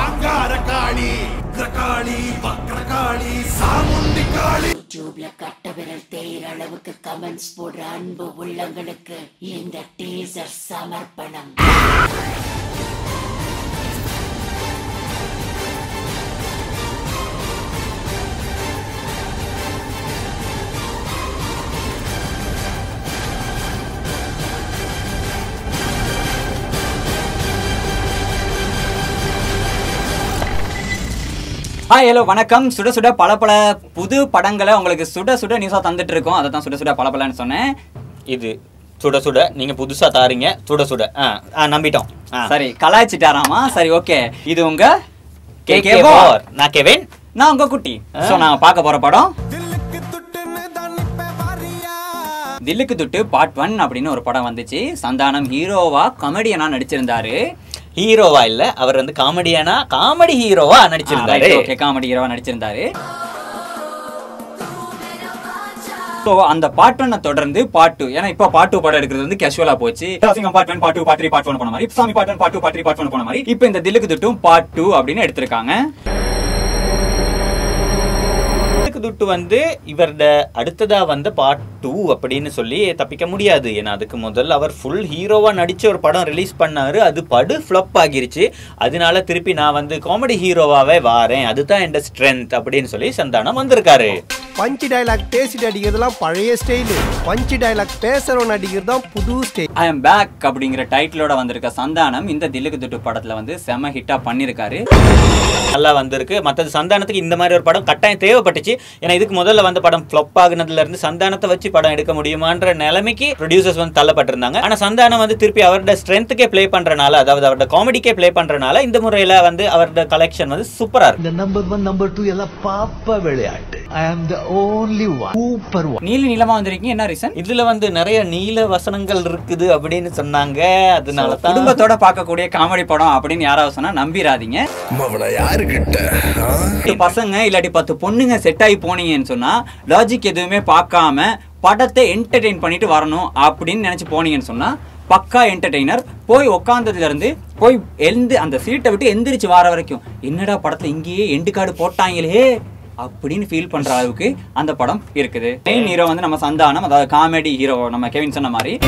அங்காரகாளி, உக்ரகாளி, வக்ரகாளி, சாமுண்டி காளி. யூடியூப்ல கட்ட விரல் தேயிற அளவுக்கு கமெண்ட்ஸ் போடுற அன்பு உள்ளங்களுக்கு இந்த டீசர் சமர்ப்பணம். ஹாய் ஹலோ வணக்கம். சுட சுட பல பல புது படங்களை உங்களுக்கு சுட சுட நியூஸாக தந்துட்டு இருக்கோம். அதை தான் சுட சுட பல பலன்னு சொன்னேன். இது சுட சுட நீங்க புதுசா தாரீங்க. சுட சுட நம்பிட்டோம். சரி கலாய்ச்சிட்டாராமா. சரி ஓகே. இது உங்க கேகே நான் கெவின், நான் உங்க குட்டி. ஸோ நான் பார்க்க போற படம் தில்லுக்கு துட்டு பார்ட் 1 அப்படின்னு ஒரு படம் வந்துச்சு. சந்தானம் ஹீரோவா காமெடியனா நடிச்சிருந்தாரு. ஹீரோவா இல்ல, அவர் வந்து காமெடி ஹீரோவா நடிச்சிருந்தாரு. ஓகே, காமெடி ஹீரோவா நடிச்சிருந்தாரு. ஸோ அந்த பார்ட் 1 தொடர்ந்து பார்ட் 2, ஏன்னா இப்போ பார்ட் 2 படம் எடுக்கிறது வந்து கேஷுவலா போச்சு. பார்ட் 1 பார்ட் 2 பார்ட் 3 பார்ட் 1 போன மாதிரி, சாமி பார்ட் 1 பார்ட் 2 பார்ட் 3 பார்ட் 1 போன மாதிரி இப்போ இந்த தில்லுக்கு துட்டும் பார்ட் 2 அப்படின்னு எடுத்திருக்காங்க. துட்டு வந்து இவரோட அடுத்ததா வந்த பார்ட் 2 அப்படின்னு சொல்லி தப்பிக்க முடியாது. ஏன்னா அதுக்கு முதல்ல அவர் ஃபுல் ஹீரோவா நடிச்ச ஒரு படம் ரிலீஸ் பண்ணாரு. அது படு ஃப்ளாப் ஆகிருச்சு. அதனால திருப்பி நான் வந்து காமெடி ஹீரோவாவே வாரேன், அதுதான் என் ஸ்ட்ரென்த் அப்படின்னு சொல்லி சந்தானம் வந்திருக்காரு. பஞ்ச் டயலாக் பேசிட்டு அடிக்கிறதுலாம் பழைய ஸ்டைல், பஞ்ச் டயலாக் பேசுறவன் அடிக்கிறது தான் புது ஸ்டைல். ஐ அம் பேக் அப்படிங்கிற டைட்டிலோட வந்திருக்க சந்தானம் இந்த தில்லுக்கு துட்டு படத்துல வந்து செம ஹிட்டா பண்ணிருக்காரு. நல்லா வந்திருக்கு. மற்றது சந்தானத்துக்கு இந்த மாதிரி ஒரு படம் கட்டாயம் தேவைப்பட்டுச்சு. ஏன்னா இதுக்கு முதல்ல வந்த படம் ஃப்ளாப் ஆகுனதுல இருந்து சந்தானத்தை வச்சு படம் எடுக்க முடியுமான்ற நிலைமைக்கு ப்ரொடியூசர்ஸ் வந்து தள்ளப்பட்டிருந்தாங்க. ஆனா சந்தானம் வந்து திருப்பி அவரோட ஸ்ட்ரென்த்துக்கே பிளே பண்றனால, அதாவது அவரோட காமெடிக்கே பிளே பண்றனால இந்த முறையில வந்து அவரோட கலெக்ஷன் வந்து சூப்பரா இருக்கு. இந்த நம்பர் 1 நம்பர் 2 எல்லாம் பாப்பா விளையாட்டு. I am the only one. Super one. நீளமா வந்திருக்கீங்க, என்ன ரீசன்? இதுல வந்து நிறைய நீல வசனங்கள் இருக்குது அப்படின்னு சொன்னாங்க. அதனால தான் குடும்பத்தோட பார்க்கக்கூடிய காமெடி படம் அப்படின்னு யாராவது சொன்னா நம்பிராதீங்க. பசங்க இல்லாட்டி 10 பொண்ணுங்க செட் ஆகி போனீங்கன்னு சொன்னா லாஜிக் எதுவுமே பார்க்காம படத்தை என்டர்டெயின் பண்ணிட்டு வரணும் அப்படின்னு நினைச்சு போனீங்கன்னு சொன்னா பக்கா என்டர்டெய்னர். போய் உட்காந்ததுல இருந்து போய் அந்த சீட்டை விட்டு எந்திரிச்சு வர வரைக்கும் என்னடா படத்துல இங்கேயே எண்டு கார்டு போட்டாங்களே அப்படின்னு ஃபீல் பண்ற அளவுக்கு அந்த படம் இருக்குது. மெயின் ஹீரோ வந்து நம்ம சந்தானம், அதாவது காமெடி ஹீரோ. நம்ம கெவின் சொன்ன மாதிரி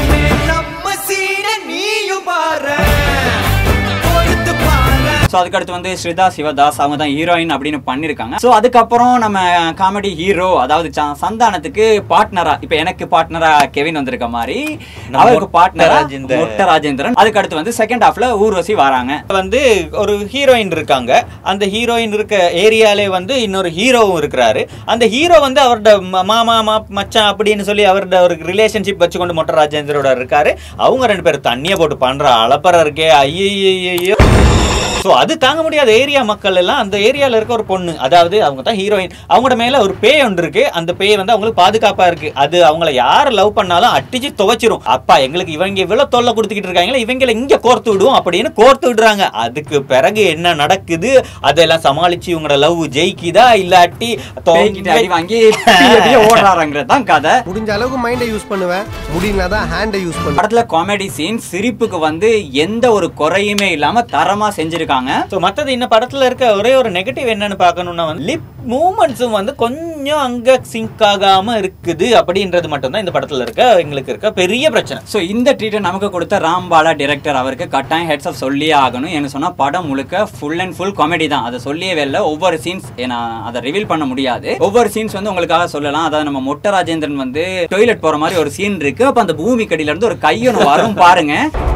ஸோ அதுக்கடுத்து வந்து ஸ்ரிதா சிவதாஸ் அவங்க தான் ஹீரோயின் அப்படின்னு பண்ணியிருக்காங்க. ஸோ அதுக்கப்புறம் நம்ம காமெடி ஹீரோ, அதாவது சந்தானத்துக்கு பார்ட்னரா, இப்போ எனக்கு பார்ட்னரா கெவின் வந்திருக்க மாதிரி அவருக்கு பார்ட்னரா மொட்ட ராஜேந்திரன். அதுக்கடுத்து வந்து செகண்ட் ஹாஃப்ல ஊர்வசி வராங்க. வந்து ஒரு ஹீரோயின் இருக்காங்க. அந்த ஹீரோயின் இருக்க ஏரியாலே வந்து இன்னொரு ஹீரோவும் இருக்கிறாரு. அந்த ஹீரோ வந்து அவரோட மாமா மச்சான் அப்படின்னு சொல்லி அவரோட ஒரு ரிலேஷன்ஷிப் வச்சுக்கொண்டு மொட்ட ராஜேந்திரோட இருக்காரு. அவங்க 2 பேரும் தண்ணியை போட்டு பண்ற அளப்பற இருக்கே, ஐயோ. ஸோ அது தாங்க முடியாத ஏரியா மக்கள் எல்லாம் அந்த ஏரியாவில் இருக்க ஒரு பொண்ணு, அதாவது அவங்க தான் ஹீரோயின், அவங்களோட மேலே ஒரு பேய் ஒன்று இருக்கு. அந்த பேய் வந்து அவங்களுக்கு பாதுகாப்பாக இருக்கு. அது அவங்கள யார் லவ் பண்ணாலும் அடிச்சு துவைச்சிரும். அப்பா எங்களுக்கு இவங்க இவ்வளோ தொல்லை கொடுத்துக்கிட்டு இருக்காங்களா, இவங்களை இங்கே கோர்த்து விடுவோம் அப்படின்னு கோர்த்து விடுறாங்க. அதுக்கு பிறகு என்ன நடக்குது, அதெல்லாம் சமாளிச்சு இவங்களோட லவ் ஜெயிக்குதா இல்லாட்டி வாங்கி ஓடுறாங்கிறதான் கதை. முடிஞ்ச அளவுக்கு மைண்டை யூஸ் பண்ணுவேன், முடியலதான் ஹேண்டை யூஸ் பண்ணுவேன். படத்துல காமெடி சீன் சிரிப்புக்கு வந்து எந்த ஒரு குறையுமே இல்லாம தரமா செஞ்சிருக்காங்க. மற்றது இந்த படத்துல இருக்க ஒரே ஒரு நெகட்டிவ் என்னன்னு பார்க்கணும்னா வந்து லிப் மூவ்மெண்ட்ஸும் வந்து கொஞ்சம் அங்க சிங்க் ஆகாம இருக்குது அப்படின்றது மட்டும்தான் இந்த படத்துல எங்களுக்கு இருக்க பெரிய பிரச்சனை. ஸோ இந்த ட்ரீட்டை நமக்கு கொடுத்த ராம்பாலா டைரக்டர் அவருக்கு கட்டாயம் ஹெட்ஸ் ஆஃப் சொல்லியே ஆகணும். என்ன சொன்னா படம் முழுக்க ஃபுல் அண்ட் ஃபுல் காமெடி தான். அதை சொல்லியே வெளில ஒவ்வொரு சீன்ஸ் அதை ரிவீல் பண்ண முடியாது. ஒவ்வொரு சீன்ஸ் வந்து உங்களுக்காக சொல்லலாம். அதாவது நம்ம மொட்ட ராஜேந்திரன் வந்து டாய்லெட் போற மாதிரி ஒரு சீன் இருக்கு. அப்ப அந்த பூமி கடியில இருந்து ஒரு கையொன்னு வரும் பாருங்க.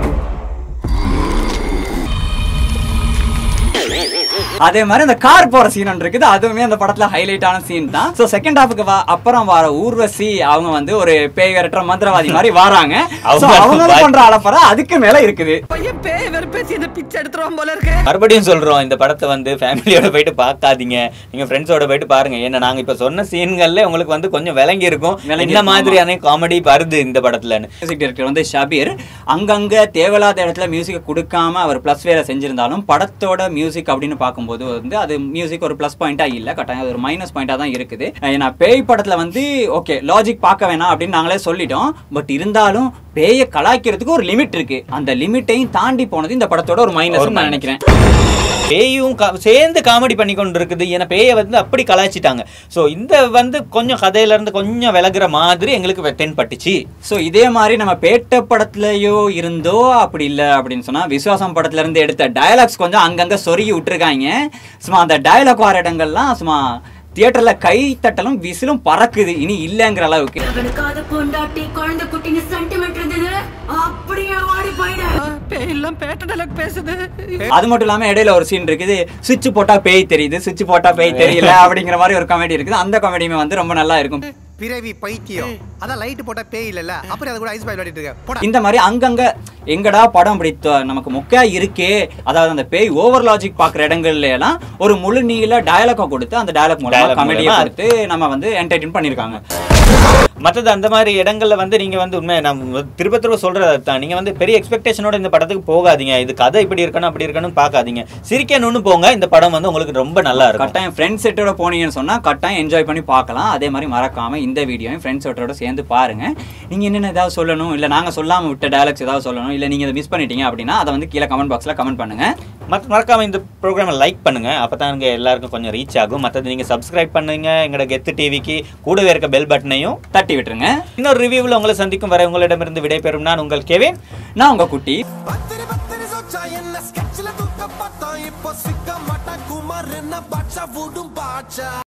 அதே மாதிரி அந்த கார் போற சீன் ஒன்று இருக்குது. அதுவுமே அந்த படத்துல ஹைலைட் ஆன சீன் தான். சோ செகண்ட் ஹாஃப்க்கு அப்புறம் வர ஊர்வசி அவங்க வந்து ஒரு பேய் விரட்டுற மந்திரவாதி மாதிரி வராங்க. அவங்க பண்ற அளப்பற அதுக்கு மேல இருக்குது. மறுபடியும் சொல்றோம், இந்த படத்தை வந்து ஃபேமிலியோட போயிட்டு பார்க்காதீங்க, நீங்க ஃப்ரெண்ட்ஸோட போயிட்டு பாருங்க. ஏன்னா நாங்க இப்ப சொன்ன சீன்கள்ல உங்களுக்கு வந்து கொஞ்சம் விளங்கி இருக்கும் என்ன மாதிரியான காமெடி வருது இந்த படத்துல. மியூசிக் டைரக்டர் வந்து ஷபீர் அங்கங்க தேவையில்லாத இடத்துல மியூசிக் கொடுக்காம அவர் பிளஸ் வேற செஞ்சிருந்தாலும் படத்தோட மியூசிக் அப்படின்னு பார்க்கும் பார்க்கும்போது வந்து அது மியூசிக் ஒரு ப்ளஸ் பாயிண்டா இல்ல, கட்டாயம் அது ஒரு மைனஸ் பாயிண்டா தான் இருக்குது. ஏன்னா பேய் படத்துல வந்து ஓகே லாஜிக் பார்க்க வேணாம் அப்படின்னு நாங்களே சொல்லிட்டோம். பட் இருந்தாலும் பேயை கலாய்க்கிறதுக்கு ஒரு லிமிட் இருக்கு. அந்த லிமிட்டையும் தாண்டி போனது இந்த படத்தோட ஒரு மைனஸ் நான் நினைக்கிறேன். பேயும் சேர்ந்து காமெடி பண்ணி கொண்டு இருக்குது. ஏன்னா பேயை வந்து அப்படி கலாய்ச்சிட்டாங்க. ஸோ இந்த வந்து கொஞ்சம் கதையில இருந்து கொஞ்சம் விலகுற மாதிரி எங்களுக்கு தென்பட்டுச்சு. ஸோ இதே மாதிரி நம்ம பேட்ட படத்துலயோ இருந்தோ அப்படி இல்லை அப்படின்னு சொன்னா விசுவாசம் படத்துல இருந்து எடுத்த டயலாக்ஸ் கொஞ்சம் அங்கங்க சொருகி விட்டுருக்காங்க. சும்மா அந்த டயலாக் வர இடங்கள்லாம் சும்மா தியேட்டர்ல கை தட்டலும் விசிலும் பறக்குது இனி இல்லங்கிற அளவுக்கு. அது மட்டும் இல்லாம இடையில ஒரு சீன் இருக்குது, சுவிட்ச் போட்டா பேய் தெரியுது, சுவிட்ச் போட்டா பேய் தெரியல அப்படிங்கிற மாதிரி ஒரு காமெடி இருக்குது. அந்த காமெடியுமே வந்து ரொம்ப நல்லா இருக்கும். பிறவி பைத்தியம் அதான் லைட் போட்டா பேய் இல்ல, அப்புறம் அது கூட ஐஸ் பாய் விளையாடிட்டு இருக்க. இந்த மாதிரி அங்கங்க எங்கடா படம் இப்படி நமக்கு மொக்கையா இருக்கே, அதாவது அந்த பேய் ஓவர் லாஜிக் பாக்குற இடங்கள்ல எல்லாம் ஒரு முழு நீள டயலாக கொடுத்து அந்த டயலாக் மூலமா காமெடியா கொடுத்து நம்ம வந்து என்டர்டெயின் பண்ணிருக்காங்க. மற்றது அந்த மாதிரி இடங்கள்ல வந்து நீங்க வந்து உண்மை நம்ம திரும்ப சொல்றது தான், நீங்க வந்து பெரிய எக்ஸ்பெக்டேஷனோட இந்த படத்துக்கு போகாதீங்க. இது கதை இப்படி இருக்கணும் அப்படி இருக்கணும் பாக்காதீங்க, சிரிக்கணும்னு போங்க. இந்த படம் வந்து உங்களுக்கு ரொம்ப நல்லா இருக்கும். கட்டாயம் ஃப்ரெண்ட்ஸ் செட்டோட போனீங்கன்னு சொன்னா கட்டாயம் என்ஜாய் பண்ணி பார்க்கலாம். அதே மாதிரி மறக்காம இந்த வீடியோவும் ஃப்ரெண்ட்ஸ் செட்டோட சேர்ந்து பாருங்க. நீங்க என்னென்ன ஏதாவது சொல்லணும், இல்ல நாங்க சொல்லாம விட்ட டயலாக்ஸ் ஏதாவது சொல்லணும், இல்ல நீங்க இதை மிஸ் பண்ணிட்டீங்க அப்படின்னா அதை வந்து கீழே கமெண்ட் பாக்ஸ்ல கமெண்ட் பண்ணுங்க. மறக்காம இந்த ப்ரோக்ராமை லைக் பண்ணுங்க, அப்பதான் இங்க எல்லாருக்கும் கொஞ்சம் ரீச் ஆகும். மற்றது நீங்க சப்ஸ்கிரைப் பண்ணுங்க எங்களோட கெத்து டிவிக்கு, கூடவே இருக்க பெல் பட்டனையும் தட்டி விட்டுருங்க. இன்னொரு ரிவ்யூவில் உங்களை சந்திக்கும் வரை உங்களிடமிருந்து விடைபெறும் நான் உங்கள் கெவின். நான் உங்க குட்டி. இப்போ சிக்க மாட்டா குமார் என்ன பாட்சா